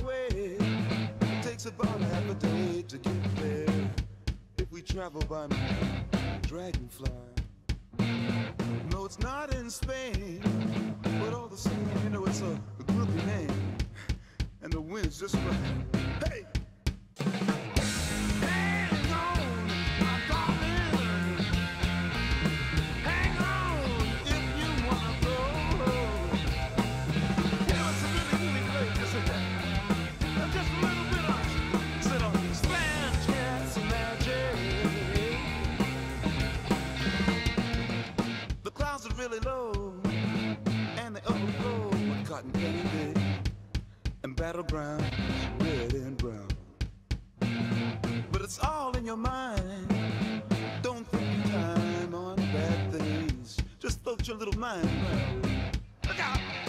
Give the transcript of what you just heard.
way. It takes about half a day to get there. If we travel by dragonfly. No, it's not in Spain, but all the same, you know it's a groupie name, and the wind's just right. Hey! Hang on, my darling. Hang on if you wanna go. You know, it's a really, really great, isn't it? And just a little bit of sit on Spanish cats and magic. The clouds are really low, and they overflow with cotton candy and battleground, red and brown. But it's all in your mind. Don't think time on bad things. Just float your little mind around. Look out!